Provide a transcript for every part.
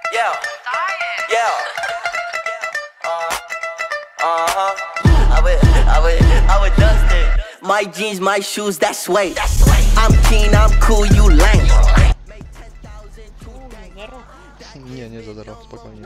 Yeah. Yeah. I would dust it. My jeans, my shoes, that's weight. I'm keen, I'm cool, you lame. Nie za zero, spokojnie.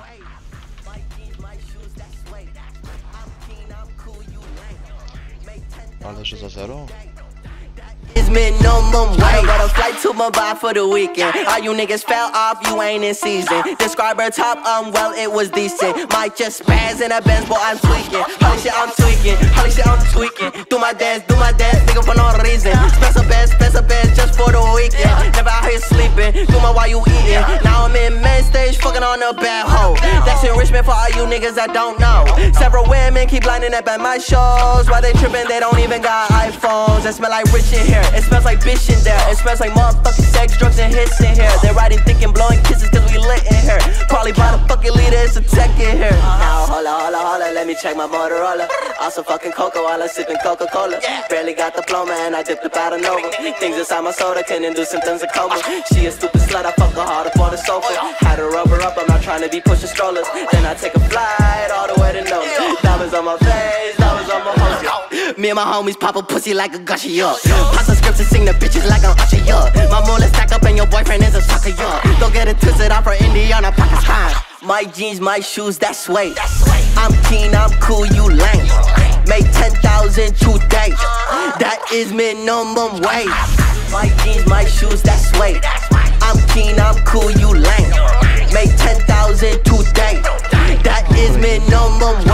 Ale że za zero? It's minimum wage. Got a flight to Mumbai for the weekend. All you niggas fell off, you ain't in season. Describe her top, well, it was decent. Might just spaz in a Benz, boy, I'm tweaking. Holy shit, I'm tweaking. Holy shit, I'm tweaking. Do my dance, nigga, for no reason. Spend some bands just for the weekend. Never out here sleeping, do my while you eating. Now I'm in main stage, fucking on a bad hoe. That's enrichment for all you niggas that don't know. Several women keep lining up at my shows. Why they tripping, they don't even got iPhones. That smell like rich in here. It smells like bitch in there. It smells like motherfucking sex, drugs, and hits in here. They're riding thick and blowing kisses cause we lit in here. Probably by the fucking leader, it's a tech in here. Now holla, let me check my Motorola. Also fucking Coca while I'm sipping Coca-Cola. Barely got the diploma and I dipped about a Nova. Things inside my soda can induce symptoms of coma. She a stupid slut, I fuck her hard up on the sofa. Had to rub her up, I'm not trying to be pushing strollers. Then I take a flight all the way to Nova. Diamonds on my face, diamonds on my hoes. Me and my homies pop a pussy like a gushy up. Pop some scripts and sing the bitches like I'm Usher, yeah. My moolah stack up and your boyfriend is a sucker, yeah. Don't get it twisted, I'm from Indiana, Pakistan. My jeans, my shoes, that's weight. I'm keen, I'm cool, you lame. Make 10,000 today. That is minimum wage. My jeans, my shoes, that's weight. I'm keen, I'm cool, you lame. Make 10,000 today. That is minimum wage.